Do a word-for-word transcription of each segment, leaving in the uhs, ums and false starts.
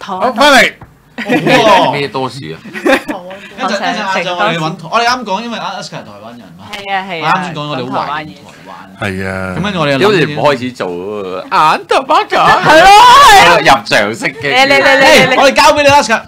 好翻嚟。 咩多士啊？ 一陣一陣晏晝我哋揾，我哋啱講，因為阿 Oscar 係台灣人嘛。 係啊係啊。 啱先講我哋好懷念台灣。 係啊。 咁跟住我哋屌你唔開始做眼頭巴架。 係咯係啊。 入場式嘅。 你你你你， 我哋交俾你 Oscar。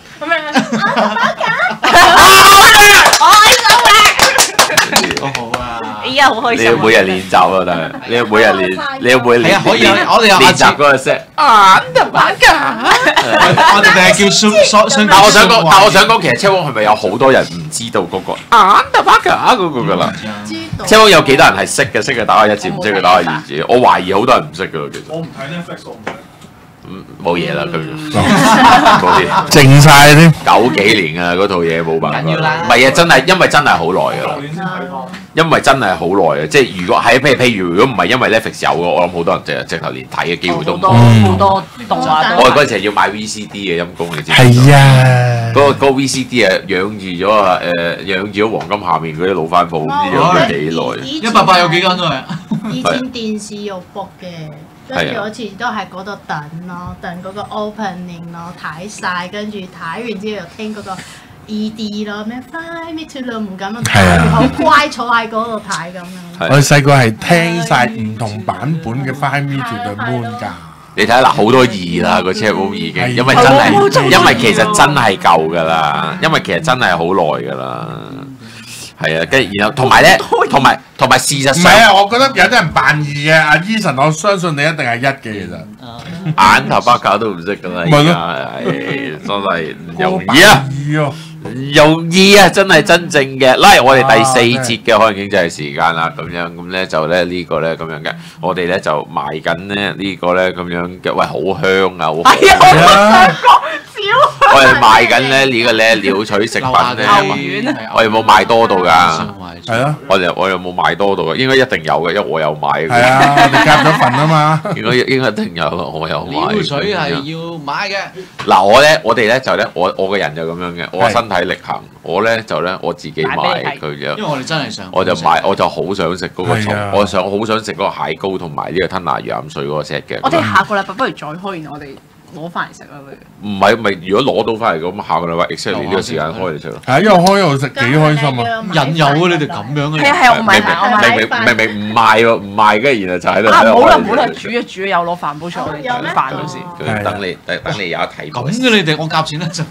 好好啊！ 依家好開心。 你要每日練習啊，但係你要每日練，你要每日練。 可以啊，我哋有練習嗰個 set。眼頭巴架。 我哋係叫雙雙雙。 但我想講，但我想講，其實車王係咪有好多人唔知道嗰個眼頭巴架嗰個㗎啦？車王有幾多人係識嘅？識嘅打下一字，唔識嘅打下二字。我懷疑好多人唔識㗎啦，其實。 我唔睇 Netflix，我唔睇。 冇嘢啦，佢冇嘢， 靜晒添。 九幾年啊，嗰套嘢冇辦法。唔係啊，真係因為真係好耐㗎啦。因為真係好耐啊，即係如果係譬如譬如如果唔係因為 Netflix 有嘅，我諗好多人直直頭連睇嘅機會都冇。 好多動畫。 我嗰陣時要買 V C D 嘅陰公，你知唔知？ 係啊。 嗰個嗰個 V C D 啊，養住咗啊誒，養住咗黃金下面嗰啲老番鋪，唔知養咗幾耐。 一百八有幾間都係。 以前電視有播嘅。跟住好似都喺嗰度等咯，等嗰個 opening 咯，睇晒，跟住睇完之後又聽嗰個 E D 咯，咩 Fly Me to the Moon 咁樣睇，好乖坐喺嗰度睇咁樣。 我哋細個係聽晒唔同版本嘅 Fly Me to the Moon 㗎。 你睇下嗱，好多二啦個車屋已經，因為真係，因為其實真係舊㗎啦，因為其實真係好耐㗎啦。係啊，跟住然後同埋咧，同埋同埋事實上， 唔係啊，我覺得有啲人扮二嘅，阿 Eason，我相信你一定係一嘅，其實。 眼頭巴架都唔識㗎啦，而家係真係唔容易啊！容易啊，真係真正嘅。嚟我哋第四節嘅可能經濟時間啦，咁樣咁咧就咧呢個咧咁樣嘅，我哋咧就賣緊咧呢個咧咁樣嘅，喂好香啊，好香！我哋賣緊咧呢個咧鳥取食品咧，我哋冇賣多到㗎， 係咯， 我哋我哋冇賣多到㗎，應該一定有嘅，因為我有買嘅。 係啊，我哋夾咗份啊嘛。 應該應該一定有，我有買。 鳥取係要買嘅。 嗱我咧，我哋咧就咧，我我個人就咁樣嘅，我身體力行，我咧就咧我自己買佢嘅。 因為我哋真係想， 我就買，我就好想食嗰個蟲，我想好想食嗰個蟹膏同埋呢個吞拿魚鹽水嗰個 set 嘅。 我哋下個禮拜不如再開，然後我哋攞翻嚟食啦，不如。 唔係唔係，如果攞到翻嚟咁，下個禮拜 exactly 呢個時間開嚟食咯。 係啊，因為開又食幾開心啊！ 引誘啊！你哋咁樣嘅。 係啊係啊，我買埋我買。 明明明明唔賣喎，唔賣嘅，然後就喺度。 啊唔好啦唔好啦，煮啊煮啊，又攞飯煲出嚟，我哋煮飯到時。 等你等等你有一睇。 咁嘅你哋，我夾錢啦就。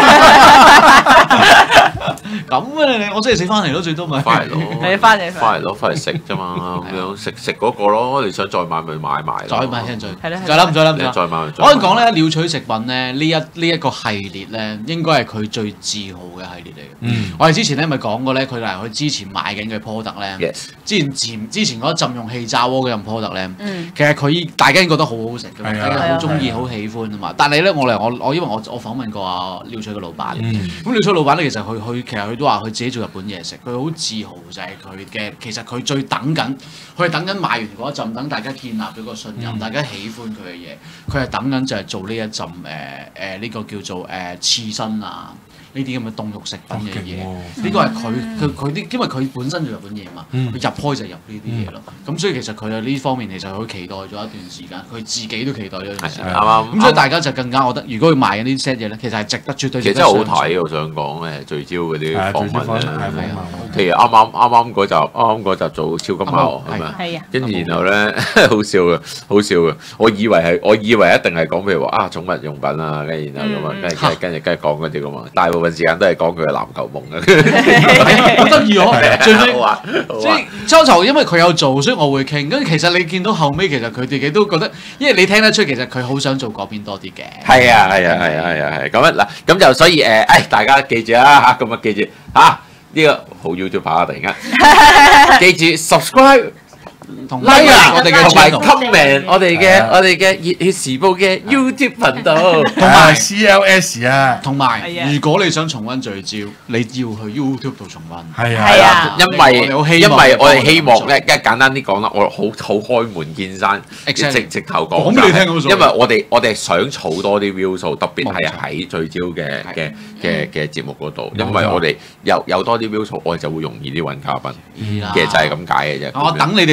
咁啊你哋，我星期四翻嚟咯，最多咪。 翻嚟咯。 你翻嚟。 翻嚟咯，翻嚟食啫嘛，咁樣食食嗰個咯，你想再買咪買埋。 再買先再。係咧。 再諗再諗再。 再買。 我可以講咧，鳥取食品咧呢一呢一個系列咧，應該係佢最自豪嘅系列嚟嘅。嗯。我哋之前咧咪講過咧，佢嗱佢之前賣緊嘅 product 咧，之前前之前嗰浸用氣炸鍋嘅任 product 咧，其實佢大家已經覺得好好食㗎嘛，大家好中意好喜歡啊嘛。但係咧，我嚟我我因為我我訪問過阿鳥取嘅老闆，咁鳥取老闆咧其實佢佢其實佢都話佢自己做日本嘢食，佢好自豪就係佢嘅其實佢最等緊，佢係等緊賣完嗰一陣，等大家建立咗個信任，大家喜歡佢嘅嘢，佢係等緊就係做呢一陣誒誒呢個叫做誒刺身啊。呢啲咁嘅凍肉食品嘅嘢，呢個係佢佢佢啲，因為佢本身做日本嘢嘛，佢入開就入呢啲嘢咯。咁所以其實佢喺呢方面其實佢期待咗一段時間，佢自己都期待咗一段時間。啱啱。咁所以大家就更加覺得，如果佢賣緊啲 set 嘢咧，其實係值得絕對。 其實真係好睇，我想講誒聚焦嗰啲訪問咧，譬如啱啱啱啱嗰集，啱啱嗰集做超級貓係咪？係啊。跟住然後咧，好笑嘅，好笑嘅。我以為係，我以為一定係講譬如話啊寵物用品啊，跟住然後咁啊，跟住跟住跟住講嗰啲咁啊，大部分時間都係講佢嘅籃球夢啊， 好得意喎！最尾即係初頭，因為佢有做，所以我會傾。跟住其實你見到後尾，其實佢自己都覺得，因為你聽得出其實佢好想做嗰邊多啲嘅。 係啊係啊係啊係啊係咁啊嗱，咁就所以誒，誒大家記住啊嚇，咁啊記住嚇呢個好 YouTube 啊！突然間記住 subscribe。 同 like 我哋嘅同埋 comment 我哋嘅我哋嘅熱血時報嘅 YouTube 頻道， 同埋 C L S 啊， 同埋如果你想重溫聚焦，你要去 YouTube 度重溫。 係啊， 係啊，因為因為我哋希望咧，一簡單啲講啦，我好好開門見山，直直頭講。 講俾你聽嗰種。 因為我哋我哋想儲多啲 view 數，特別係喺聚焦嘅嘅嘅嘅節目嗰度，因為我哋有有多啲 view 數，我哋就會容易啲揾嘉賓。其實就係咁解嘅啫。 我等你哋煲我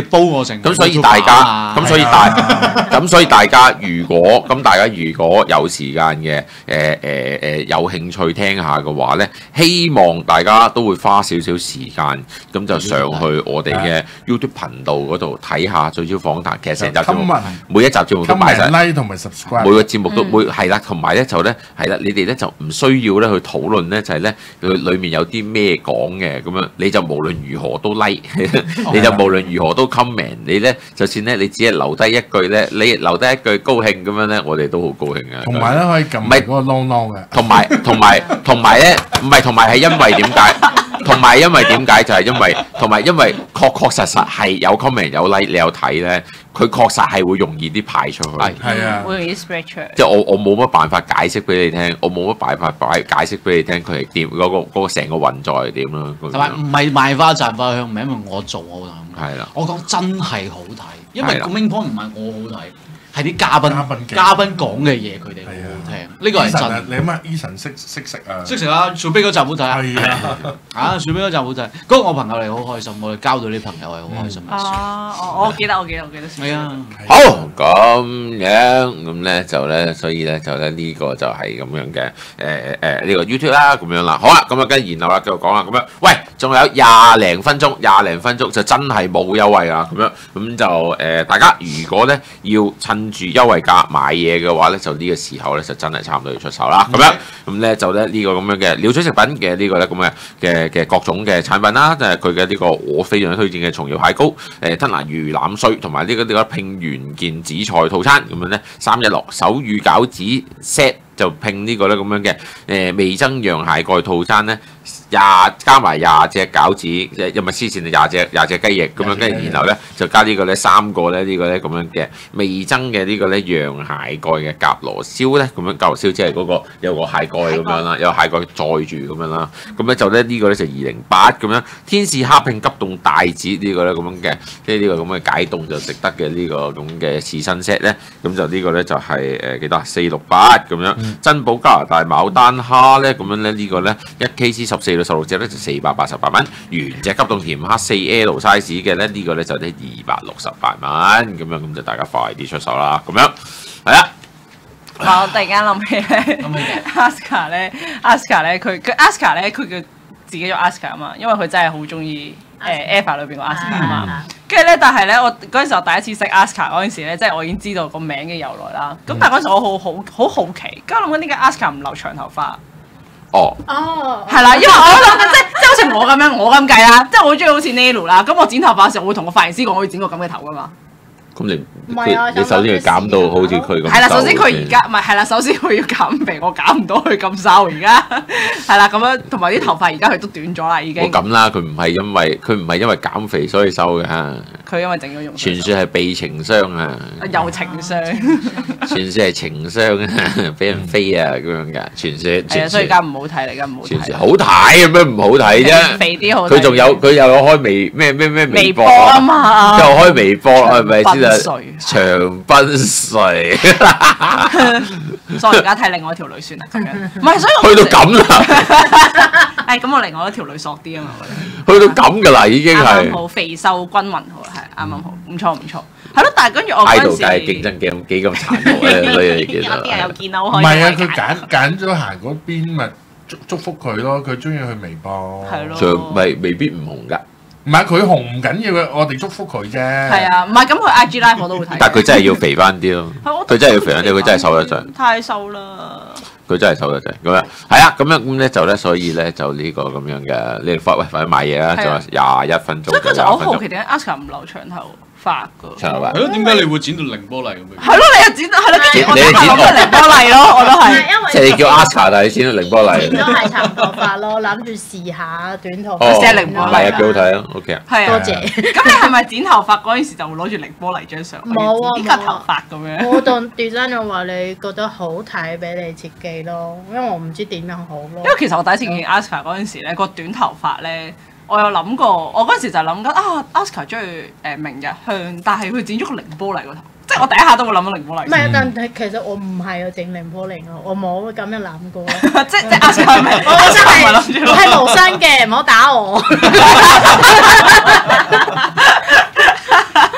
成咁所以大家，咁所以大，咁所以大家如果咁大家如果有時間嘅，誒誒誒有興趣聽下嘅話咧，希望大家都會花少少時間，咁就上去我哋嘅 YouTube 頻道嗰度睇下最少訪談。其實成集節目每一集節目都擺晒 like 同埋 subscribe， 每個節目都會係啦，同埋咧就咧係啦，你哋咧就唔需要咧去討論咧，就係咧佢裡面有啲咩講嘅咁樣，你就無論如何都 like， 你就無論如何都 comment， 你咧就算咧你只係留低一句咧，你留低一句高興咁樣咧，我哋都好高興嘅。 同埋咧可以撳埋嗰個啷啷嘅。 同埋同埋同埋咧，唔係同埋係因為點解？同埋因為點解就係因為同埋因為確確實實係有 comment 有 like 你有睇咧，佢確實係會容易啲排出去。係係啊， 會容易 spread 出嚟。 即係我我冇乜辦法解釋俾你聽，我冇乜辦法擺解釋俾你聽佢係點嗰個嗰個成個運作係點咯。 同埋唔係賣花讚花香，唔係因為我做我就咁。 係啦， 我講真係好睇，因為個 main point 唔係我好睇。係啲嘉賓， 嘉賓嘉賓講嘅嘢，佢哋好好聽，呢個係真。 你諗下 Eason 識識食啊？ 識食啊！小飛嗰集好睇啊！ 係啊， 啊！小飛嗰集好睇，嗰個我朋友嚟好開心，我哋交到啲朋友係好開心。 啊！我我記得我記得我記得。 係啊！ 好咁樣咁咧就咧，所以咧就咧呢個就係咁樣嘅誒誒呢個 YouTube 啦，咁樣啦。好啦，咁啊跟住然後啦繼續講啦，咁樣喂，仲有廿零分鐘，廿零分鐘就真係冇優惠啦，咁樣咁就誒大家如果咧要趁住優惠價買嘢嘅話咧，就呢個時候咧就真係差唔多要出手啦。咁樣咁咧就咧呢個咁樣嘅鳥取食品嘅呢個咧咁嘅嘅嘅各種嘅產品啦，就係佢嘅呢個我非常推薦嘅松葉蟹膏、誒吞拿魚腩碎同埋呢個呢個拼元件紫菜套餐咁樣咧，三一六手語餃子 set 就拼呢個咧咁樣嘅誒味噌釀蟹蓋套餐咧。廿加埋廿隻餃子，即係又咪黐線廿隻廿隻雞翼咁樣，跟住然後咧就加呢個咧三個咧呢個咧咁樣嘅味噌嘅呢個咧釀蟹蓋嘅夾螺燒咧，咁樣夾螺燒即係嗰個有個蟹蓋咁樣啦，有蟹蓋載住咁樣啦，咁咧就咧呢個咧就二零八咁樣，天使蝦拼急凍帶子呢個咧咁樣嘅，即係呢個咁嘅解凍就食得嘅呢個咁嘅刺身 set 咧，咁就呢個咧就係誒幾多四六八咁樣，珍寶加拿大牡丹蝦咧咁樣咧呢個咧一 K C 十四到十六隻咧就四百八十八蚊，原隻急凍甜蝦四 L size 嘅咧呢個咧就得二百六十八蚊咁樣，咁就大家快啲出手啦，咁樣係啊！ 我突然間諗起咧，Aska 咧，Aska 咧，佢佢 Aska 咧，佢叫自己做 Aska 啊嘛，因為佢真係好中意誒 Eva 裏邊個 Aska 啊嘛。跟住咧，但係咧，我嗰陣時候第一次識 Aska 嗰陣時咧，即係我已經知道個名嘅由來啦。咁但係嗰陣時我好好好好奇，咁我諗緊點解 Aska 唔留長頭髮？ 哦， 哦， 係啦，因為我諗緊即係即係好似我咁樣，我咁計啦，即係我好中意好似 Nelu 啦。咁我剪頭髮嘅時候，我會同個髮型師講，我要剪個咁嘅頭噶嘛。 咁你唔係啊你首先要減到好似佢咁。 係啦，首先佢而家唔係係啦，首先佢要減肥，我減唔到佢咁瘦而家。係啦，咁樣同埋啲頭髮而家佢都短咗啦，已經。 我咁啦，佢唔係因為佢唔係因為減肥所以瘦嘅嚇。 佢因為整咗容。 傳説係被情傷啊！ 有情傷。 傳説係情傷啊，俾人飛啊咁樣㗎。傳説。 係啊，所以而家唔好睇，而家唔好睇。 傳説好睇咁樣唔好睇啫。 肥啲好睇。 佢仲有佢又有開微咩咩咩微博啊嘛， 又開微博係咪先啊？長濱睡， 所以而家睇另外一條女算啦，咁樣。唔係，所以去到咁啦。 誒，咁我另外一條女索啲啊嘛，我覺得。去到咁㗎啦，已經係。 啱啱好，肥瘦均勻好，係啱啱好，唔錯唔錯。係咯，但係跟住我嗰陣時。 idol 界競爭幾咁幾咁殘酷咧，所以你見到。 有啲人又見到開。 唔係啊，佢揀揀咗行嗰邊，咪祝祝福佢咯。佢中意去微博。 係咯。 就未未必唔紅㗎。 唔係佢紅唔緊要嘅，我哋祝福佢啫。 係啊，唔係咁佢 I G live 我都會睇。 但係佢真係要肥翻啲咯。佢真係要肥翻啲，佢真係瘦得滯。 太瘦啦！ 佢真係瘦得滯咁樣。係啊，咁樣咁咧就咧，所以咧就呢個咁樣嘅，你快喂快啲買嘢啦，仲有廿一分鐘。 所以嗰陣我好奇點解 Aska 唔留長頭髮㗎？ 長頭髮。 係咯，點解你會剪到凌波麗咁樣？ 係咯，你又剪係咯，跟住我你剪我凌波麗咯，我都係。 即係你叫 Aska，但係你剪到凌波麗。 剪咗係長頭髮咯，諗住試下短頭髮。 哦， 試下凌波麗係啊，幾好睇啊 ，OK 啊。 係啊， 多謝。 咁你係咪剪頭髮嗰陣時就會攞住凌波麗張相？ 冇啊， 呢個頭髮咁樣。 我當 designer 話你覺得好睇，俾你設計咯，因為我唔知點樣好咯。 因為其實我第一次見 Aska 嗰陣時咧，個短頭髮咧，我有諗過，我嗰陣時就諗緊啊 ，Aska 中意誒明日香，但係佢剪咗個凌波麗個頭，即係我第一下都會諗到凌波麗。 唔係，但係其實我唔係要整凌波麗咯，我冇咁樣諗過。 即即 Aska 係咪？ 我真係我係無傷嘅，唔好打我。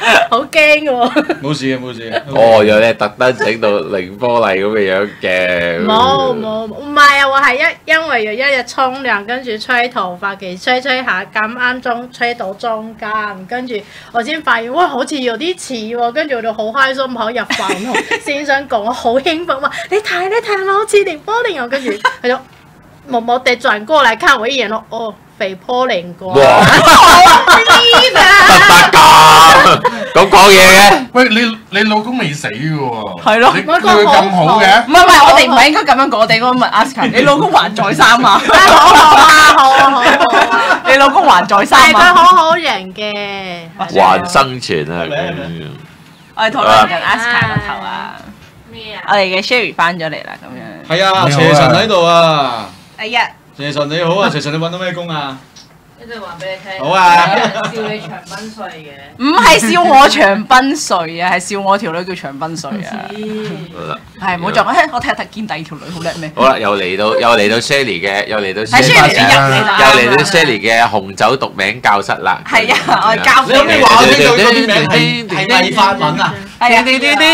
好驚喎！ 冇事嘅冇事嘅。 哦，有你特登整到凌波麗咁嘅樣嘅。 冇冇唔係啊！我係一因為有一日沖涼，跟住吹頭髮，其實吹吹下咁啱中吹到中間，跟住我先發現哇，好似有啲似喎，跟住我就好開心，跑入房同先生講，我好興奮話：你睇你睇係咪好似凌波麗啊？跟住佢就默默地轉過嚟看我一眼咯，哦。肥坡靈啩， 哇！得㗎，咁講嘢嘅。 喂，你你老公未死嘅喎？ 係咯， 你對佢咁好嘅？ 唔係唔係，我哋唔係應該咁樣講，我哋應該問 Aska， 你老公還在生嘛？ 好好啊，好啊，好啊！ 你老公還在生係佢嘛？ 好好人嘅， 還生存啊！ 我哋討論緊 Aska 個頭啊！ 咩啊？ 我哋嘅 Sherry 翻咗嚟啦，咁樣。 係啊，邪神喺度啊！ 哎呀！ 邪神你好啊，邪神你揾到咩工啊？ 一陣話俾你聽。 好啊！ 有人笑你長賓帥嘅。 唔係笑我長賓帥啊，係笑我條女叫長賓帥啊。 好啦， 係唔好再講，我睇下睇見第二條女好叻咩？ 好啦，又嚟到又嚟到 Shelly 嘅，又嚟到係 Shelly Sherry 嘅， 先入嚟啦。 又嚟到 Shelly 嘅紅酒讀名教室啦。 係啊，我教你有咩話我知道嗰啲名係係咪法文啊？ 係啊。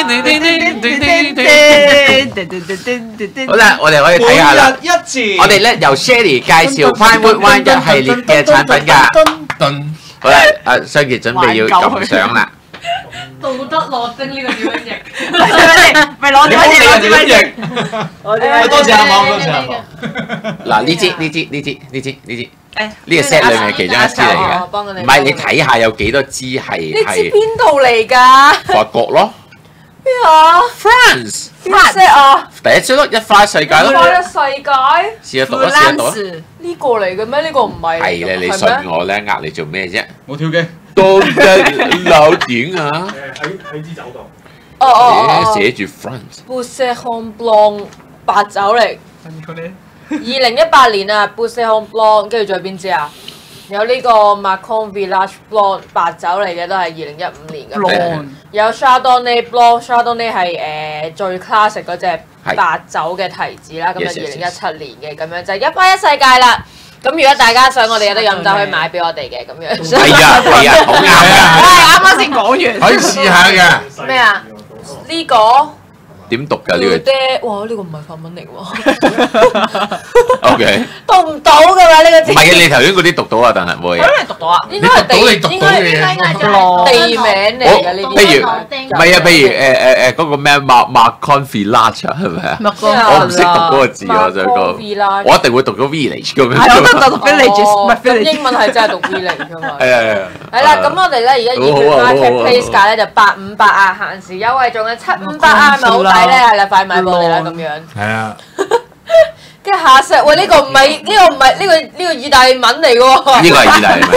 好啦，我哋可以睇下啦。 每日一字。 我哋咧由 Shelly 介紹 Pinewood Wine 一系列嘅產品㗎。好啦，阿雙傑準備要撳相啦。 道德樂精呢個點樣譯？ 咪攞啲乜嘢？ 點樣譯？ 我哋多謝阿網，多謝阿網。 嗱呢支呢支呢支呢支呢支誒呢個 set 裡面係其中一支嚟我幫緊嘅， 你唔係你睇下有幾多支係你知係邊度嚟㗎？ 法國咯咩啊？ ，France 邊 set 啊？ 第一支咯，一花世界咯， 花一世界試下讀一試下讀啊， 呢個嚟嘅咩？呢個唔係。 係咧，你信我咧，呃你做咩啫？ 冇跳機。 都嘅漏點啊！ 喺喺支酒度。 哦哦哦。 寫住 France。 Boussy Hong Blanc 白酒嚟。二零一八年啊 ，Boussy Hong Blanc，跟住仲有邊支啊？有呢個 Macon Village Blanc 白酒嚟嘅，都係二零一五年嘅。有 Chardonnay Blanc，Chardonnay 係誒最 classic 嗰隻白酒嘅提子啦，咁啊二零一七年嘅咁樣就一花一世界啦。咁如果大家想我哋有得飲酒，可以買俾我哋嘅咁樣。 係啊係啊，好啱㗎。 我係啱啱先講完。 可以試下嘅。 咩啊？呢個點讀㗎呢個？ 爹，哇！呢個唔係法文嚟喎。 O K。 讀唔到㗎嘛呢個字。 唔係嘅，你頭先嗰啲讀到啊，但係冇嘢。 咁你讀到啊？ 應該係地， 你讀到你讀到嘅嘢。 地名嚟㗎呢啲。 譬如唔係啊，譬如誒誒誒嗰個咩 Mac Macon Village 係咪啊？我唔識讀嗰個字啊，我想講。我一定會讀咗 village 咁樣。 係，我都讀 village，唔係 village。 英文係真係讀 village 㗎嘛。 係啊係啊。 係啦，咁我哋咧而家二月 marketplace 價咧就八五八啊，限時優惠仲有七五八啊，咪好抵咧，係啦，快買過嚟啦咁樣。 係啊。 跟住下石，喂呢個唔係呢個唔係呢個呢個意大利文嚟嘅喎。 呢個係意大利文，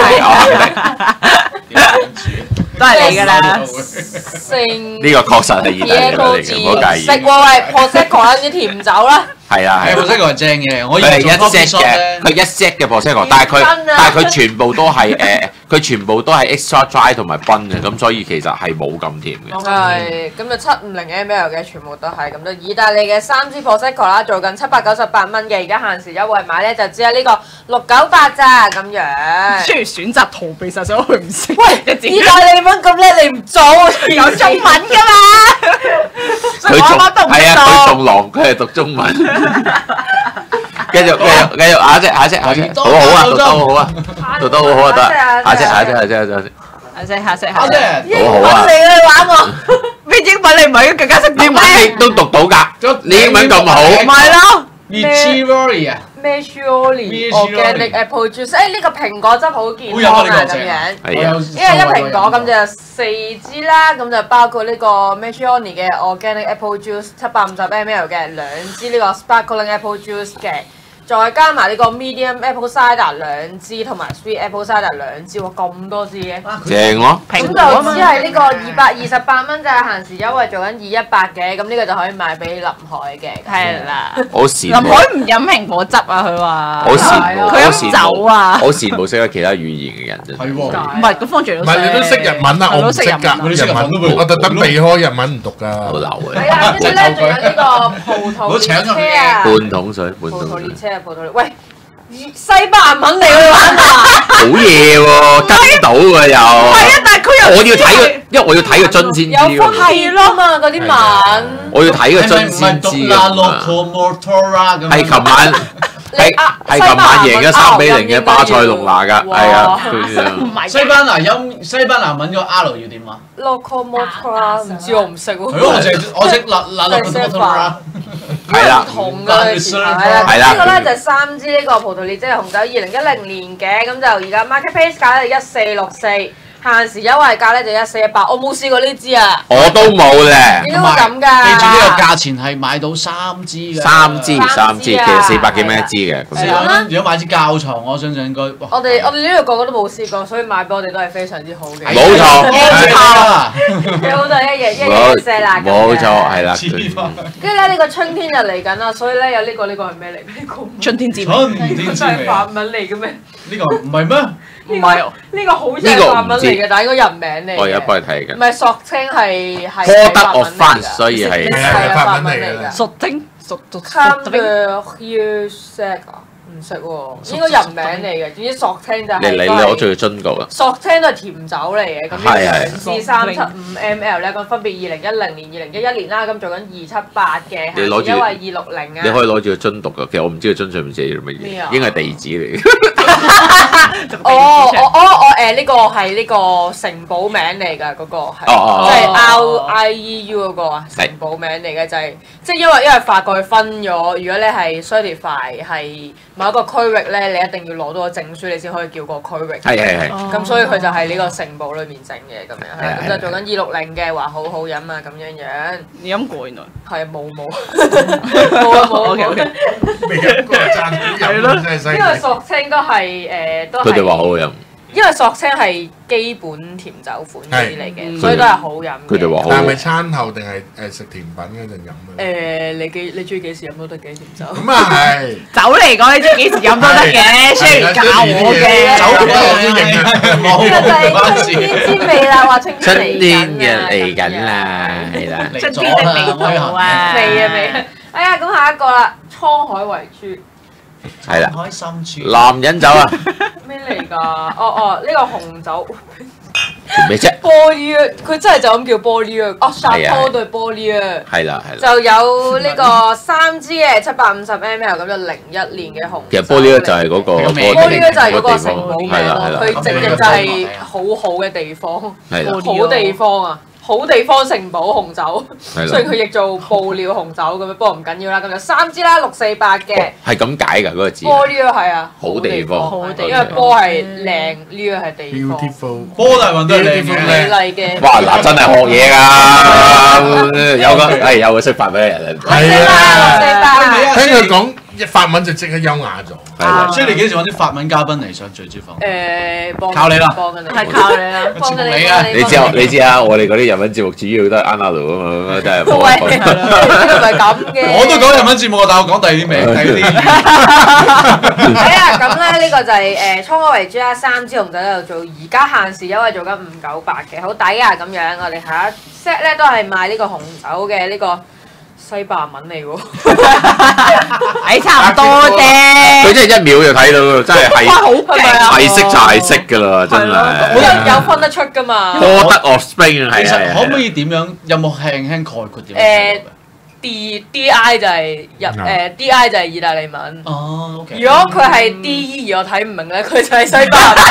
都係你㗎啦。 成呢個確實係意大利文嚟嘅，唔好介意。 食喎喂 Prosecco 啲甜酒啦。 係啊係。 係 Prosecco 係正嘅，我以佢係一前做 set coffee shop 嘅， 咧。 佢一 set 嘅 Prosecco，但係佢但係佢全部都係誒，佢全部都係 extra dry 同埋冰嘅，咁所以其實係冇咁甜嘅。 係，咁就七五零 ml 嘅，全部都係咁就意大利嘅三支 Prosecco 啦，做緊七百九十八蚊嘅，而家限時優惠買咧就只係呢個六九八咋咁樣。 雖然選擇逃避實上佢唔識。 喂，意大利文咁叻，你唔做？ 有中文㗎嘛？ 佢仲係啊，佢仲狼，佢係讀中文。繼續繼續繼續，下隻下隻下隻，好好啊，讀得好好啊，讀得好好啊，得下隻下隻下隻下隻。 下隻下隻下阿隻。 姐， 好好啊！ 你去玩我。 咩英文你唔係更加識英文你都讀到㗎，你英文咁好。 咪咯。 Michiori 啊。 Mescioli organic apple juice，誒呢個蘋果汁好健康啊咁樣。 係啊。 因為一蘋果咁就有四支啦，咁就包括呢個 Mescioli 嘅 organic apple juice 七百五十 ml 嘅兩支呢個 sparkling apple juice 嘅，再加埋呢個 medium apple cider 兩支同埋 sweet apple cider 兩支喎，咁多支嘅。 正咯。 咁就只係呢個二百二十八蚊就係限時優惠做緊二一八嘅，咁呢個就可以賣俾林海嘅。 係啦。 好羨林慕。 海唔飲蘋果汁啊，佢話。 好羨慕。 佢飲酒啊。 好羨慕識得其他語言嘅人真係。 係喎。 唔係，咁方丈唔係你都識日文啊？我唔識㗎，日文我特登避開日文唔讀㗎。 好流嘅。 係啊，跟住咧仲有呢個葡萄列車啊。 半桶水，半葡桶水。 萄列車啊，葡萄列，喂，西班牙文嚟嘅玩啊！ 好嘢喎，跟到㗎又。 係啊，但係佢又我要睇個，因為我要睇個樽先知有㗎嘛。 係咯嘛，嗰啲文。 我要睇個樽先知㗎嘛。係琴晚。係係琴晚贏咗三比零嘅巴塞隆拿㗎，係啊， 西班牙音西班牙文個 R 要點啊 ？Locomotora 唔知我唔識喎。 係咯，我淨我識嗱嗱 Locomotora。 係啦， 唔同㗎，係啦， 係啦。 呢個咧就係三支呢個葡萄列支紅酒，二零一零年嘅，咁就而家 market price 價咧就一四六四。限時優惠價咧就一四一八，我冇試過呢支啊！ 我都冇咧。 點解會咁㗎？ 記住呢個價錢係買到三支嘅。 三支三支，其實四百幾蚊一支嘅。 如果買支教床，我相信應該。 我哋我哋呢度個個都冇試過，所以買俾我哋都係非常之好嘅。 冇錯。 幾好就一日一日四辣。 冇錯，係啦。 跟住咧呢個春天就嚟緊啦，所以咧有呢個呢個係咩嚟？呢個春天滋味。 春天滋味。 係法文嚟嘅咩？ 呢個唔係咩？ 唔係， 呢個好似係法文嚟嘅，但係應該人名嚟。 我而家幫你睇緊。 唔係索清係係。 科德我翻，所以係係法文嚟㗎。 索丁索索索丁。唔識喎，應該人名嚟嘅。總之索清就係。 你你攞住個樽告啊！ 索清都係甜酒嚟嘅，咁呢個兩支三七五 ml 咧，咁分別二零一零年、二零一一年啦，咁做緊二七八嘅， 你攞住因為二六零啊。 你可以攞住個樽讀㗎，其實我唔知個樽上面寫咗乜嘢，應該係地址嚟嘅。 哦，我我我誒呢個係呢個城堡名嚟㗎，嗰個係即係 R I E U 嗰個啊，城堡名嚟嘅就係即係因為因為法國佢分咗，如果你係 certify 係某一個區域咧，你一定要攞到個證書，你先可以叫個區域。 係係係。 咁所以佢就係呢個城堡裏面整嘅咁樣，係咁就做緊二六零嘅，話好好飲啊咁樣樣。 你飲過原來？ 係冇冇冇啊冇冇。 未飲過讚好飲咯，真係犀利。 因為索清都係誒都係。 佢哋話好好飲。 因為索清係基本甜酒款嗰啲嚟嘅，所以都係好飲嘅。 佢哋話好。 但係咪餐後定係誒食甜品嗰陣飲啊？ 誒，你幾你中意幾時飲都得嘅甜酒。 咁啊係。 酒嚟講，你中意幾時飲都得嘅，雖然教我嘅。 酒我都認啊， 呢個就係春天之味啦，話春天嚟緊嘅嚟緊啦，係啦。 春天的味道啊！ 味啊味！哎呀，咁下一個啦，滄海為珠。 係啦。 開心處。 男人酒啊！ 咩嚟㗎？哦哦，呢個紅酒。 咩啫？ 玻璃啊！佢真係就咁叫玻璃啊！哦，沙坡對玻璃啊！ 係啦係啦。 就有呢個三支嘅七百五十 ml 咁就零一年嘅紅酒。 其實玻璃咧就係嗰個玻璃咧就係嗰個城堡名係啦係啦。 佢直嘅就係好好嘅地方， 係啦， 好地方啊！好地方城堡紅酒，所以佢譯做布料紅酒咁樣，不過唔緊要啦。咁就三支啦，六四八嘅。係咁解㗎嗰個字。玻璃係啊，好地方，好地，因為波係靚，呢個係地方。 Beautiful， 波大運都係靚嘅。 美麗嘅。 哇！嗱，真係學嘢㗎，有個係有個識法俾人。 係啊， 六四八。 聽佢講法文就即刻優雅咗。 係啦， 所以你幾時揾啲法文嘉賓嚟上最專訪？ 誒，幫靠你啦， 幫緊你， 係靠你啦， 幫緊你啊！ 你知你知啊，我哋嗰啲日文節目主要都係 Anna 啊嘛，真係。 喂，呢個唔係咁嘅。 我都講日文節目，但係我講第二啲名，第二啲。 係啊，咁咧呢個就係誒滄海為珠啦，三支紅酒喺度做，而家限時優惠做緊五九八嘅，好抵啊！咁樣我哋下一 set 咧都係賣呢個紅酒嘅呢個。西班牙文嚟喎， 誒差唔多啫。 佢真係一秒就睇到㗎，真係係好勁， 係識就係識㗎啦，真係。 有有分得出㗎嘛 ？Port of Spain 係其實可唔可以點樣？有冇輕輕概括點？ 誒 D D I 就係日誒 D I 就係意大利文。 哦，OK。 如果佢係 D E 而我睇唔明咧，佢就係西班牙文。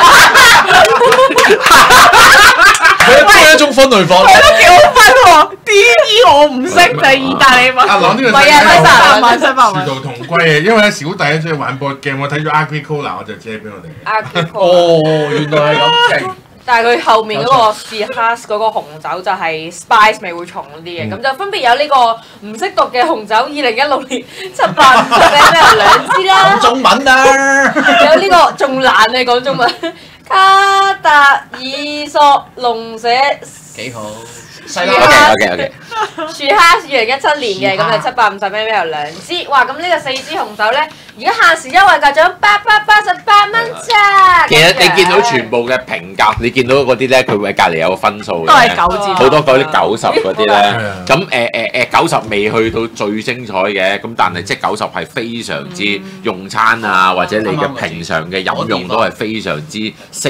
佢係一種分類法。 係咯，幾好分喎。D E 我唔識，就係意大利文。 阿朗呢個唔係啊，西班牙文， 西班牙文。 殊途同歸啊！因為咧小弟咧中意玩 board game，我睇咗 Agricola 我就借俾我哋。 Agricola。 哦，原來係咁勁。 但係佢後面嗰個 Shiraz 嗰個紅酒就係 spice 味會重啲嘅，咁就分別有呢個唔識讀嘅紅酒，二零一六年七百五十 ml 兩支啦。 講中文啊！ 有呢個仲難啊，講中文。卡達爾索龍舍。 幾好。 樹 ，OK OK OK。 樹蝦二零一七年嘅，咁就七百五十 ml 兩支，哇！咁呢個四支紅酒咧，而家限時優惠價仲八百八十八蚊咋。 其實你見到全部嘅評價，你見到嗰啲咧，佢會隔離有個分數嘅， 都係九字， 好多嗰啲九十嗰啲咧。咁誒誒誒，九十未去到最精彩嘅，咁但係即係九十係非常之用餐啊，或者你嘅平常嘅飲用都係非常之適宜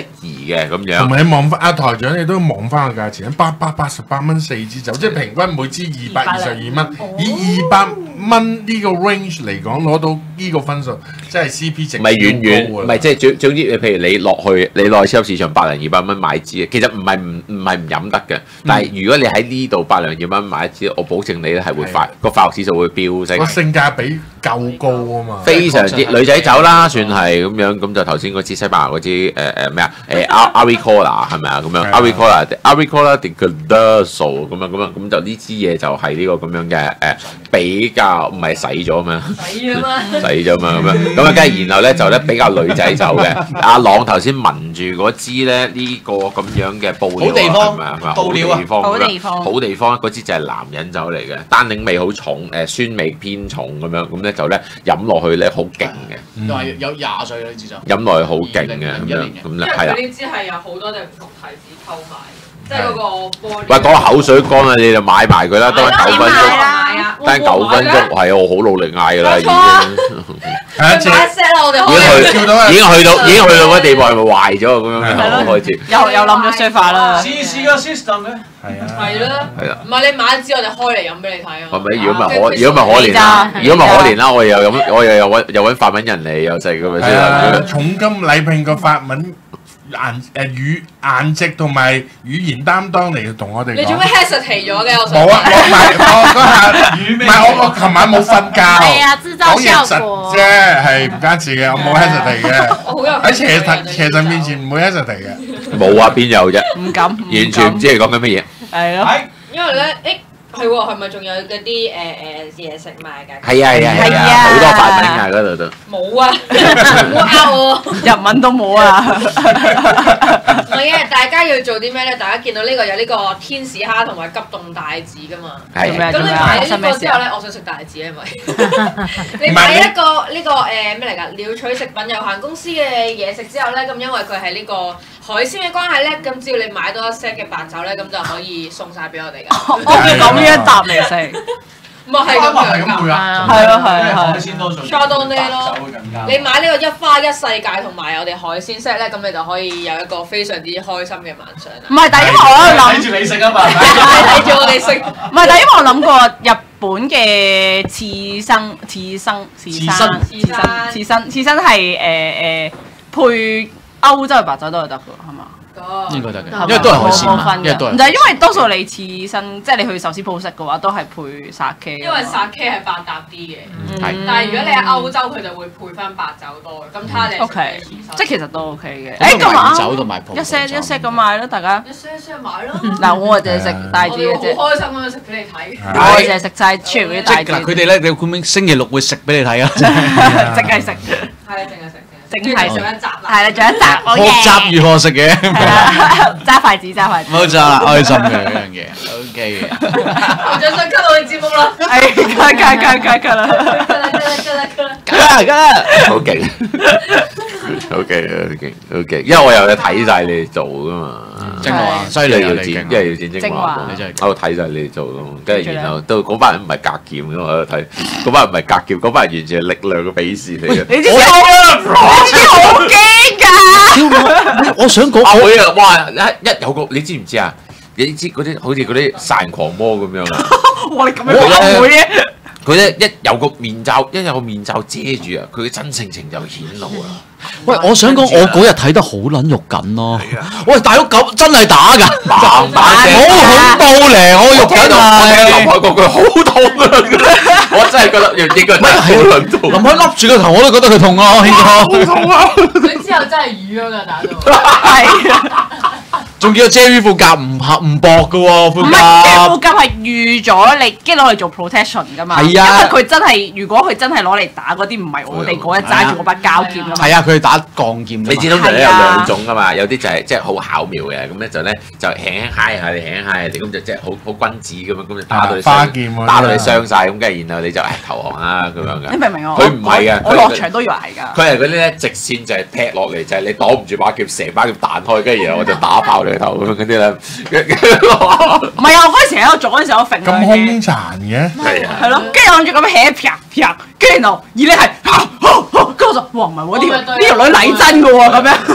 嘅咁樣。 同埋你望翻阿台長，你都望翻個價錢，八百八十八蚊四支酒，即係平均每支二百二十二蚊。以二百蚊呢個 range 嚟講，攞到呢個分數，真係 C P 值唔係遠遠，唔係即係總總之，譬如你落去你落去超級市場百零二百蚊買支，其實唔係唔唔係唔飲得嘅。但係如果你喺呢度百零二蚊買一支，我保證你咧係會快個快樂指數會飆升。 個性價比夠高啊嘛！ 非常之女仔酒啦，算係咁樣。咁就頭先嗰支西班牙嗰支誒誒咩啊？誒 Agricola 係咪啊？咁樣 Agricola Agricola de Cardoso 咁樣咁樣咁就呢支嘢就係呢個咁樣嘅誒比較唔係洗咗咩？ 洗咗嘛？ 洗咗嘛咁樣咁啊，跟住然後咧就咧比較女仔酒嘅。阿朗頭先聞住嗰支咧呢個咁樣嘅布料係咪啊？ 布料啊， 好地方， 好地方嗰支就係男人酒嚟嘅，單寧味好重，誒酸味偏重咁樣，咁咧就咧飲落去咧好勁嘅。 又係有廿歲啦呢支酒。 飲落去好勁嘅咁樣，咁咧係啦。 因為佢呢支係有好多隻唔同提子溝埋，即係嗰個玻璃。 喂，講口水乾啊，你就買埋佢啦，等九分鐘，等九分鐘，係啊，我好努力嗌㗎啦，已經。 係一隻。 我哋已經去到，已經去到，已經去到嗰地步係咪壞咗咁樣開始？ 又又冧咗 sofa 啦。 試試個 system 咧。 係啊。 係啦。 係啦。 唔係你買一支我哋開嚟飲俾你睇啊。 係咪？如果唔係可，如果唔係可憐啦，如果唔係可憐啦，我又飲，我又又揾又揾法文人嚟又食咁咪先。 重金禮聘個法文顏誒語顏值同埋語言擔當嚟同我哋講。 你做咩 hesitate 咗嘅？我想冇啊，我唔係我嗰下，唔係我我琴晚冇瞓覺。 係啊，製造效果啫，係唔關事嘅，我冇 hesitate 嘅。 我好有喺邪神邪神面前唔會 hesitate 嘅。 冇啊，邊有啫？ 唔敢， 完全唔知你講緊乜嘢。 係咯。 因為咧，誒係喎，係咪仲有嗰啲誒誒嘢食賣㗎？ 係啊係啊係啊，好多法文啊嗰度都。 冇啊，唔好呃我。 日文都冇啊。 唔係嘅，大家要做啲咩咧？大家見到呢個有呢個天使蝦同埋急凍帶子㗎嘛。 係。 咁你買呢個之後咧，我想食帶子啊，因為你買一個呢個誒咩嚟㗎？鳥取食品有限公司嘅嘢食之後咧，咁因為佢係呢個海鮮嘅關係咧，咁只要你買多一 set 嘅白酒咧，咁就可以送晒俾我哋㗎。 我要咁樣一集嚟食。 唔係咁樣㗎。 係咯係係。 海鮮多數。 Chardonnay 咯。你買呢個一花一世界同埋我哋海鮮 set 咧，咁你就可以有一個非常之開心嘅晚上啦。 唔係，但係因為我喺度諗。 睇住你食啊嘛。 睇住我哋食。 唔係，但係因為我諗過日本嘅刺身、刺身、刺身、刺身、刺身、刺身係誒誒配歐洲嘅白酒都係得㗎，係嘛？ 應該得嘅，因為都係海鮮嘛，因為都係。 唔就係因為多數你刺身，即係你去壽司鋪食嘅話，都係配 sake。 因為 sake係百搭啲嘅， 係。 但係如果你喺歐洲，佢就會配翻白酒多嘅。咁睇下你 O K，即係其實都 O K 嘅。 誒咁啊， 酒同埋葡萄酒。 一 set 一 set 咁買咯，大家。 一 set 一 set 買咯。 嗱，我就係食大支嘅啫。 我好開心咁樣食俾你睇。 我就係食晒出嚟嗰啲大支。 嗱，佢哋咧，你估唔估星期六會食俾你睇啊？ 淨係食。 係啊，淨係食。 淨係上一集啦。 係啦，仲有一集。 學習如何食嘅。 係啦，揸筷子，揸筷子。 冇錯啦，開心嘅呢樣嘢 ，OK 嘅。 我最想 cut 我哋節目啦。 係，cut cut cut cut cut 啦。 cut 啦 cut 啦 cut 啦 cut 啦。 梗係梗係。 好勁。OK OK OK，因為我又有睇晒你哋做噶嘛。 精華，犀一利啊！你係要剪，一係要剪精華， 你真係。 喺度睇晒你哋做咯，跟住然後到嗰班人唔係格劍嘅，我喺度睇，嗰班人唔係格劍，嗰班人完全係力量嘅比試嚟嘅。 你知唔知？你知好驚㗎！ 我想講佢啊，哇！一一有個你知唔知啊？你知嗰啲好似嗰啲殺人狂魔咁樣啊！ 哇！你咁樣講會嘅？ 佢咧一有個面罩，一有個面罩遮住啊，佢嘅真性情就顯露啦。 喂，我想講，我嗰日睇得好撚肉緊咯。喂，大佬咁真係打㗎， 砰砰聲， 好恐怖咧！我肉緊啊！ 我聽林海講句好痛啊！我真係覺得應該係好撚痛。 林海笠住個頭，我都覺得佢痛啊！好痛啊！ 佢之後真係瘀咗㗎，打到。 係啊。 仲叫 Jerry 副甲唔合唔薄嘅喎，副甲。 唔係，即係副甲係預咗你，跟住攞嚟做 protection 㗎嘛。係啊。因為佢真係，如果佢真係攞嚟打嗰啲，唔係我哋嗰一揸住嗰把膠劍㗎嘛。 係啊，佢係打鋼劍。 你知道佢咧有兩種㗎嘛？有啲就係即係好巧妙嘅，咁咧就咧就輕輕揩下你，輕輕揩下你，咁就即係好好君子咁樣，咁就打到你傷，打到你傷晒，咁跟住然後你就誒投降啦咁樣嘅。 你明唔明啊？ 佢唔係嘅， 我落場都以為係㗎。 佢係嗰啲咧直線就係劈落嚟，就係你擋唔住把劍，成把劍彈開，跟住然後我就打爆你個頭咁樣嗰啲咧。唔係啊！我嗰陣時喺度做嗰陣時，我揈咁兇殘嘅。 係啊。 係咯，跟住我諗住咁樣起啪啪，跟住然後而你係，跟住我就哇唔係喎，呢呢條女禮真嘅喎咁樣。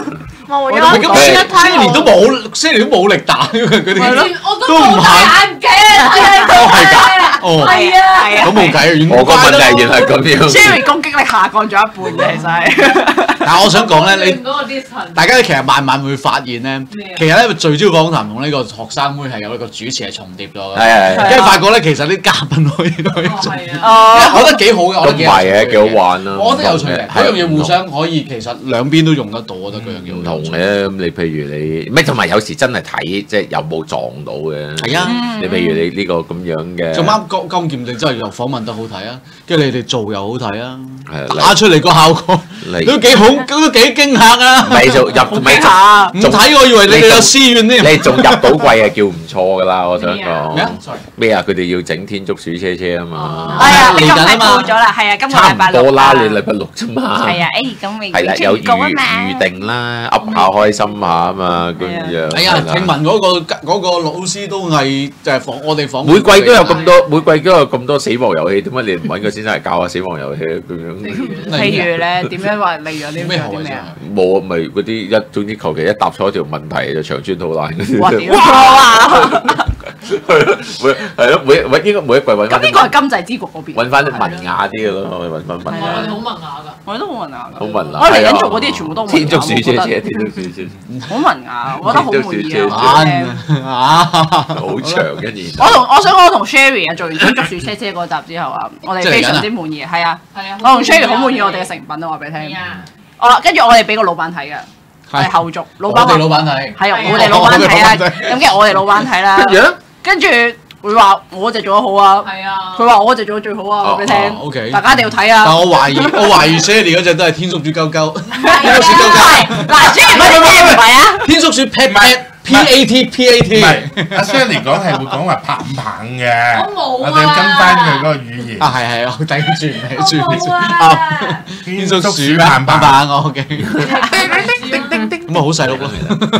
冇咁咗。 星星年都冇，星年都冇力打嗰啲， 我都唔肯。 眼鏡， 哦係㗎，哦係啊， 係啊， 咁冇計， 我個問題原來係咁樣。 Sherry 攻擊力下降咗一半嘅，其實係。 但係我想講咧，你嗰個 distance 大家其實慢慢會發現咧，其實咧聚焦訪談同呢個學生妹係有一個主持係重疊咗嘅， 係係跟住發覺咧其實啲嘉賓可以可以做， 哦， 我覺得幾好嘅，我覺得幾有趣都唔係嘅，幾好玩啦。 我覺得有趣嘅， 係嗰樣嘢互相可以其實兩邊都用得到，我覺得嗰樣嘢唔同嘅。咁你譬如你咩，同埋有時真係睇即係有冇撞到嘅。 係啊， 你譬如你呢個咁樣嘅， 咁啱江江劍定真係又訪問得好睇啊，跟住你哋做又好睇啊， 係打出嚟個效果嚟都幾好，都幾驚嚇啊！ 咪就入咪就下唔睇我以為你哋有私怨添。 你仲入到季係叫唔錯㗎啦，我想咩講啊咩啊？佢哋要整天竺鼠車車啊嘛， 係啊，今日嚟緊啊嘛報咗啦，係啊，今個差唔禮拜六多啦，你禮拜六啫嘛。 係啊，誒咁未係啦，有預告啊嘛， 預定啦，噏下開心下啊嘛，咁樣。 哎呀，聽聞嗰個嗰個老師都係就係訪我哋訪每季都有咁多，每季都有咁多死亡遊戲，點解你唔揾個先生嚟教下死亡遊戲咁樣？ 譬如咧，點樣話例如有啲咩有啲咩啊？ 冇啊，咪嗰啲一總之求其一答錯一條問題就長穿套爛嗰啲。 哇！屌啊！ 係咯，每係咯，每每應該每一季揾翻。 咁呢個係金濟之國嗰邊。 揾翻啲文雅啲嘅咯，我哋揾翻文我哋雅。 好文雅㗎。 我哋都好文雅㗎。 好文雅。 我嚟緊做嗰啲全部都天竺鼠車車， 文雅天竺鼠車車， 好文雅，我覺得好滿意啊！ 啊！ 好長嘅然。 我同我想講我同 Sherry 啊，做完天竺鼠車車嗰集之後啊，我哋非常之滿意，係啊， 係啊， 我同 Sherry 好滿意我哋嘅成品啊，話俾你聽。 係啊， 好啦，跟住我哋俾個老闆睇嘅，係後續，老我闆話哋老闆睇， 係啊，我哋老闆睇啊，咁跟住我哋老闆睇啦， 跟住咧， 跟住會話我就做得好啊， 係啊， 佢話我就做得最好啊，話俾你哦，OK 聽，大家一定要睇但啊！ 我懷疑我懷疑 Sherry 嗰隻都係天竺鼠鳩鳩，天竺鼠鳩係鳩， 嗱，Sherry 嗰啲咩唔係啊？ 天竺鼠 pat pat P A T P A 唔 T。 係阿 Sally 講係會講話棒棒嘅， 我冇啊我哋要跟翻佢嗰個語言。 啊係係，我頂住頂住我冇啊啊！天竺鼠棒棒棒，我 OK。咁啊好細碌咯，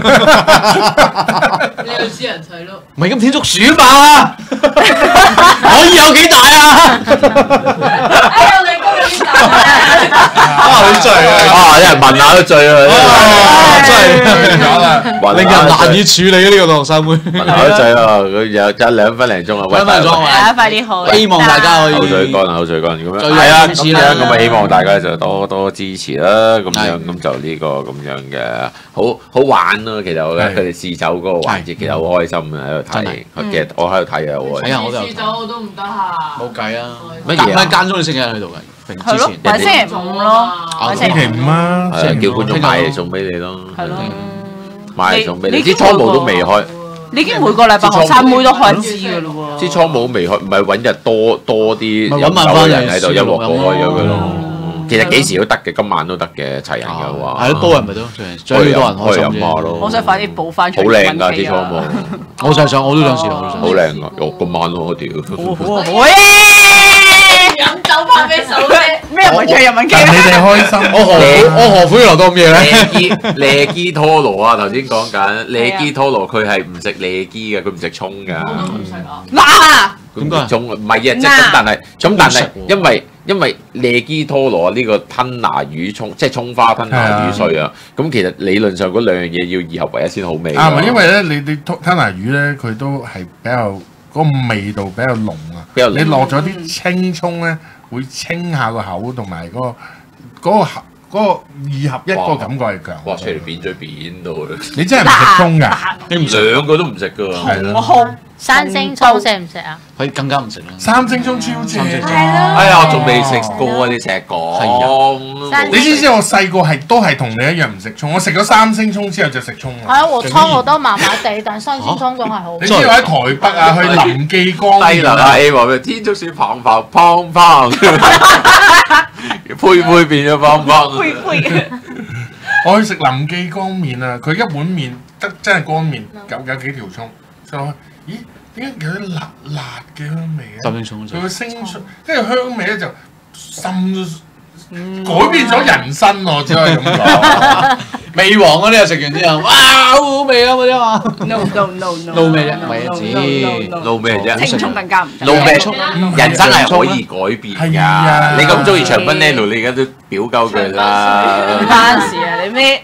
你有私人細咯， 唔係咁天竺鼠嘛，可以有幾大啊？ 哎呀，你今日大啊好醉啊！ 啊，一人問下都醉啊！ 啊真係咗啦， 令人難以處理嘅呢個學生妹。 問下都醉啊！佢有就兩分零鐘啊，喂兩分零鐘係啊，快啲好！ 希望大家可以口水乾啊，口水乾咁樣。 最係啊， 支持啦咁樣咁啊，希望大家就多多支持啦。咁樣咁就呢個咁樣嘅好好玩咯。其實我覺得佢哋試酒嗰個環節其實好開心嘅喺度真係睇。其實我喺度睇啊，我係啊我都有試酒我都唔得閒。 冇計啊！ 乜嘢啊間間中你星期日喺度嘅， 係咯， 之前或者星期五咯，或者星期五啊， 係啊叫觀眾買嚟送俾你咯。 係咯。 買嚟送俾你。 你啲倉務都未開， 你已經每個禮拜學生妹都開支㗎咯喎。 啲倉務都未開，唔係揾日多多啲咪飲酒揾埋返嘅人喺度嚟一鑊過開咗佢咯。 嗯其實幾時都得嘅，今晚都得嘅，齊人嘅話。 係咯，多人咪都最最多人開心飲下啫。 咯。 我想快啲補翻好靚㗎啲倉務， 我就係想，我都想試，我都想好靚㗎，我今晚咯，我屌。 好啊，好耶！ 飲酒拍俾手啫。 咩唔係唱日文機但你咩？ 哋開心， 我何苦我何苦要留多咁嘢咧？ 利基利基拖羅啊，頭先講緊利基拖羅，佢係唔食利基嘅，佢唔食葱㗎。 我都唔識啊。 嗱， 佢唔食葱，唔係啊，即係咁，但係咁，但係因為因為利基拖羅呢個吞拿魚葱，即係葱花吞拿魚碎啊，咁其實理論上嗰兩樣嘢要二合為一先好味。 啊，因為咧，你你吞吞拿魚咧，佢都係比較嗰個味道比較濃啊。 比較濃你落咗啲青葱咧，會清下個口，同埋嗰個嗰個合嗰個二合一嗰個感覺係強。 哇！出嚟扁嘴扁到啦， 你真係唔食葱㗎？ 你唔兩個都唔食㗎喎。 係咯， 我好生精葱食唔食啊？ 佢更加唔食啦。 三星葱超正。 哎呀，我仲未食過啊！你成日講， 你知唔知我細個係都係同你一樣唔食葱？我食咗三星葱之後就食葱啦。 係啊，我葱我都麻麻地，但生鮮葱仲係好你。知我喺台北啊，去臨記江低能啊 A 話咩？天竺鼠砰砰砰砰，配配變咗砰砰。 呸呸！ 我去食臨記江麵啊，佢一碗麵得真係乾麵，有有幾條葱，所以我咦點解有啲辣辣嘅香味嘅？ 三星葱佢會升出，跟住香味咧就滲改變咗人生喎，只可以咁講。 味王嗰啲又食完之後，哇好好味啊嗰啲嘛。 No no no no。 撈咩啫唔係啊知撈咩啫青葱更加唔得。 撈咩葱人生係可以改變係啊㗎。你咁中意長濱 Nano，你而家都表鳩佢啦。 唔關事啊！你咩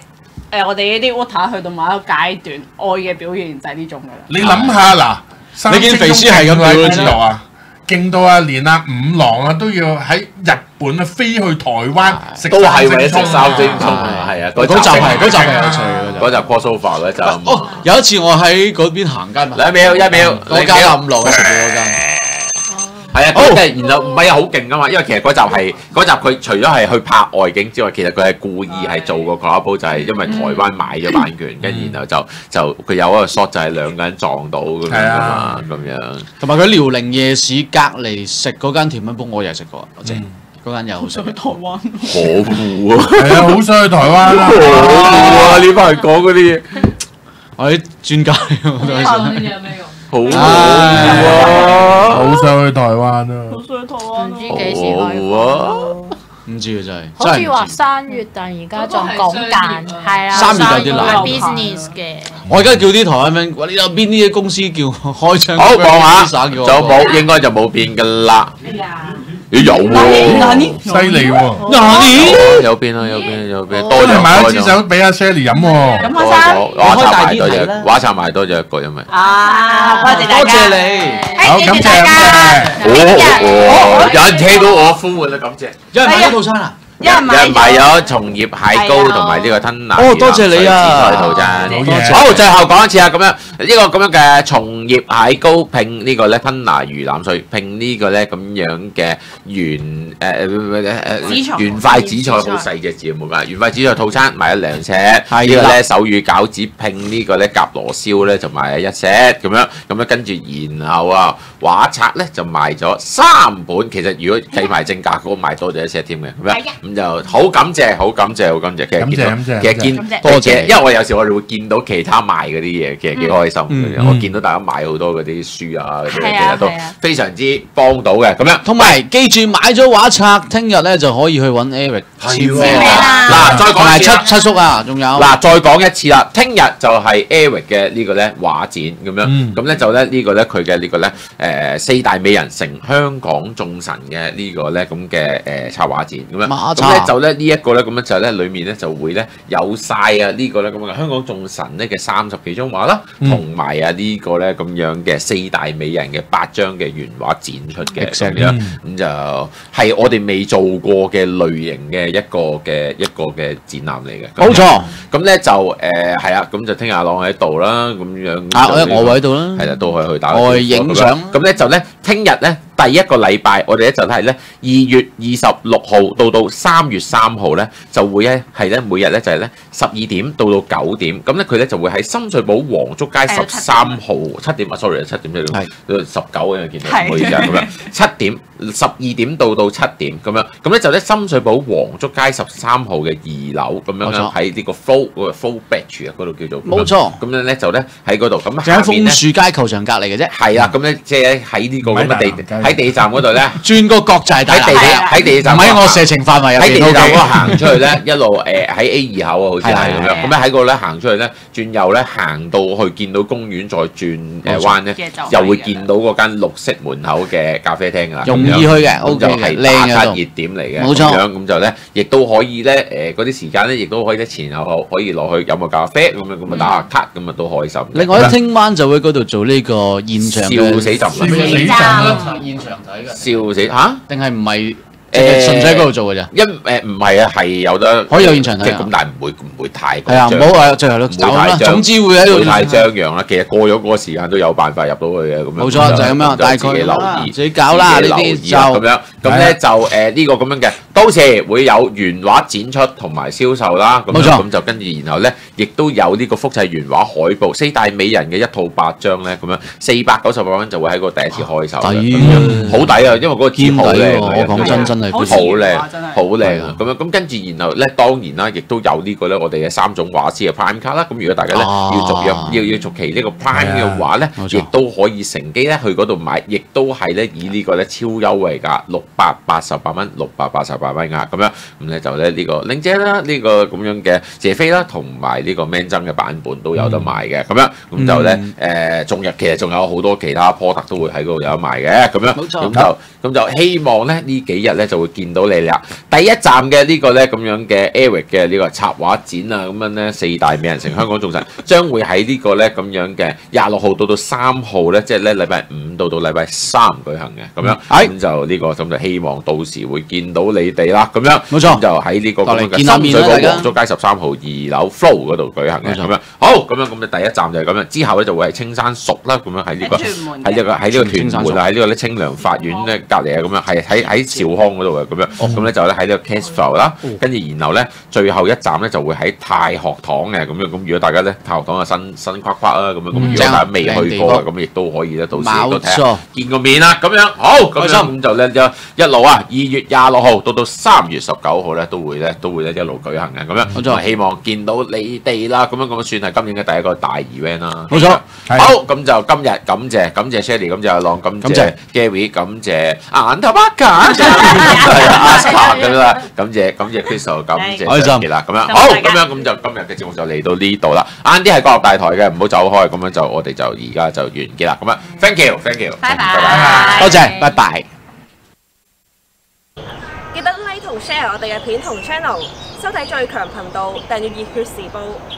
誒我哋呢啲 water 去到某一個階段，愛嘅表現就係呢種㗎啦。 你諗下嗱， 你見肥師係咁樣知道啊？勁到啊，連啊五郎啊都要喺日本啊飛去台灣食都係為咗食三蒸蒸葱啊，係啊， 嗰集係嗰集係有趣嗰集 crossover 嗰集。 哦，有一次我喺嗰邊行街， 兩秒一秒， 嗰間五郎嘅食嘅嗰間。 係啊，即係然後唔係啊，好勁噶嘛，因為其實嗰集係嗰集佢除咗係去拍外景之外，其實佢係故意係做個 collab，就係因為台灣買咗版權，跟住然後就就佢有一個 shot 就係兩個人撞到咁樣噶嘛，咁樣。 同埋佢遼寧夜市隔離食嗰間甜品鋪，我又食過，我正嗰間又好食。 去台灣， 可惡啊！ 係啊，好想去台灣啦！ 可惡啊！呢班人講嗰啲嘢， 我啲專家我都係想。 好可惡啊！ 好想去台灣啊！ 好想去台灣唔知幾時開啊！ 唔知啊，真係。 好似話三月，但而家仲講緊，係啊， 三月有啲難係 business 嘅。 我而家叫啲台灣 friend，話你有邊啲公司叫開槍？ 好講下， 就就冇應該就冇變噶啦。咦有喎， 犀利喎！ 嗱， 有變啦，有變有變，多多咗人買咗支酒俾阿 Shelly 飲喎。 咁多我生咗，畫插埋多隻，畫插埋多隻一個，因為啊，多謝大家， 多謝你， 好感謝感謝。 哦，有人聽到我呼喚啦，感謝。 有人買咗套餐啊？ 有人有人買咗松葉蟹膏同埋呢個吞拿哦多謝你啊紫菜套餐。 多謝好，最後講一次啊，咁樣呢個咁樣嘅松葉蟹膏拼呢個咧吞拿魚腩水拼呢個咧咁樣嘅圓誒誒圓塊紫菜好細隻字冇㗎，圓塊紫菜套餐買咗兩 set，呢個咧手語餃子拼呢個咧夾螺燒咧就買咗一 set 咁樣，咁樣跟住然後啊畫冊咧就賣咗三本，其實如果計埋正價嗰個賣多咗一 set 添嘅咁樣。咁就好感謝，好感謝，好感謝。其實見到，其實見多謝，因為我有時我哋會見到其他賣嗰啲嘢，其實幾開心嘅。我見到大家買好多嗰啲書啊，嗰啲其實都非常之幫到嘅。咁樣， 同埋記住買咗畫冊，聽日咧就可以去揾 Eric 簽名啦。 嗱，再講一次七七叔啊，仲有嗱，再講一次啦。聽日就係 Eric 嘅呢個咧畫展咁樣，咁咧就咧呢個咧佢嘅呢個咧誒四大美人成香港眾神嘅呢個咧咁嘅誒插畫展咁樣。咁咧就咧呢一個咧咁樣就咧裡面咧就會咧有晒啊呢個咧咁嘅香港眾神咧嘅三十幾張畫啦，同埋啊呢個咧咁樣嘅四大美人嘅八張嘅原畫展出嘅咁樣，咁就係我哋未做過嘅類型嘅一個嘅一個嘅展覽嚟嘅。 冇錯， 咁咧就誒係啊，咁就聽日阿朗喺度啦，咁樣啊我喺我位度啦， 係啦，都可以去打我去影相。 咁咧就咧聽日咧。第一個禮拜，我哋咧就係咧二月二十六號到到三月三號咧，就會咧係咧每日咧就係咧十二點到到九點，咁咧佢咧就會喺深水埗黃竹街十三號七點啊，sorry 七點即係十九嘅見到，唔好意思啊咁樣，七點十二點到到七點咁樣，咁咧就咧深水埗黃竹街十三號嘅二樓咁樣樣喺呢個 flow 嗰個 flow beach 啊嗰度叫做， 冇錯， 咁樣咧就咧喺嗰度，咁就喺楓樹街球場隔離嘅啫， 係啊，咁咧即係喺呢個咁嘅地。喺地鐵站嗰度咧， 轉個角就係喺地喺地鐵站， 唔喺我射程範圍入邊。 喺地鐵站嗰度行出去咧，一路誒喺 A 二口啊，好似係咁樣。咁咧喺嗰度咧行出去咧，轉右咧行到去見到公園，再轉誒彎咧，又會見到嗰間綠色門口嘅咖啡廳㗎啦。 容易去嘅，O K 嘅，打卡熱點嚟嘅。 冇錯。 咁樣咁就咧，亦都可以咧誒嗰啲時間咧，亦都可以咧前後可以落去飲個咖啡咁樣，咁啊打下卡咁啊都開心。 另外咧，聽晚就會嗰度做呢個現場嘅笑死浸啦！ 現場睇嘅， 笑死嚇！ 定係唔係誒純粹喺嗰度做嘅啫？ 因誒唔係啊，係有得可以有現場睇啊。 咁但係唔會唔會太係啊，唔好話最後都走啦。總之會喺度太張揚啦。其實過咗嗰個時間都有辦法入到去嘅咁樣。 冇錯，就係咁樣，大概自己留意， 自己搞啦呢啲就咁樣。咁咧就誒呢個咁樣嘅，到時會有原畫展出同埋銷售啦。冇錯。咁就跟住然後咧，亦都有呢個複製原畫海報，四大美人嘅一套八張咧，咁樣四百九十八蚊就會喺個第一次開售。 抵好抵啊！因為嗰個字好靚， 我講真真係好靚，好靚啊！咁樣咁跟住然後咧，當然啦，亦都有呢個咧，我哋嘅三種畫師嘅 Prime 卡啦。咁如果大家咧要續約，要要續期呢個 Prime 嘅話咧，亦都可以乘機咧去嗰度買，亦都係咧以呢個咧超優惠價六百八十八蚊，六百八十八百米額咁樣，咁咧就咧呢個玲姐啦，呢個咁樣嘅謝飛啦，同埋呢個 Man 僧嘅版本都有得賣嘅，咁樣咁就咧誒，仲有其實仲有好多其他 product 都會喺嗰度有得賣嘅，咁樣咁就咁就希望咧呢幾日咧就會見到你啦。第一站嘅呢個咧咁樣嘅 Eric 嘅呢個插畫展啊，咁樣咧四大美人城香港眾神將會喺呢個咧咁樣嘅廿六號到到三號咧，即係咧禮拜五到到禮拜三舉行嘅，咁樣咁就呢個咁就希望到時會見到你哋啦，咁樣冇錯，就喺呢個咁樣嘅深水埗黃竹街十三號二樓 Flow 嗰度舉行嘅，咁樣好，咁樣咁嘅第一站就係咁樣，之後咧就會係青山熟啦，咁樣喺呢個喺呢個喺呢個屯門啊，喺呢個咧清涼法院咧隔離啊，咁樣係喺喺兆康嗰度嘅，咁樣咁咧就咧喺呢個 Castle 啦，跟住然後咧最後一站咧就會喺太學堂嘅，咁樣咁如果大家咧太學堂嘅新新框框啦，咁樣咁如果大家未去過嘅，咁亦都可以咧到時都睇下見個面啦，咁樣好，咁樣咁就咧一一路啊，二月廿六號到到三月十九號咧都會咧都會咧一路舉行嘅，咁樣冇錯，希望見到你哋啦，咁樣咁算係今年嘅第一個大 event 啦，冇錯，好，咁就今日感謝感謝 Shelly，感謝阿朗，感謝 Gary， 感謝眼頭巴卡，係啊 Aska 咁啦，感謝感謝 Crystal， 感謝 Shelly 啦，咁樣好，咁樣咁就今日嘅節目就嚟到呢度啦，晏啲係國樂大台嘅，唔好走開，咁樣就我哋就而家就完結啦，咁樣 thank you，thank you，拜拜，多謝，拜拜。 記得 like 同 share 我哋嘅片同 channel，收睇最強頻道，訂閱熱血時報。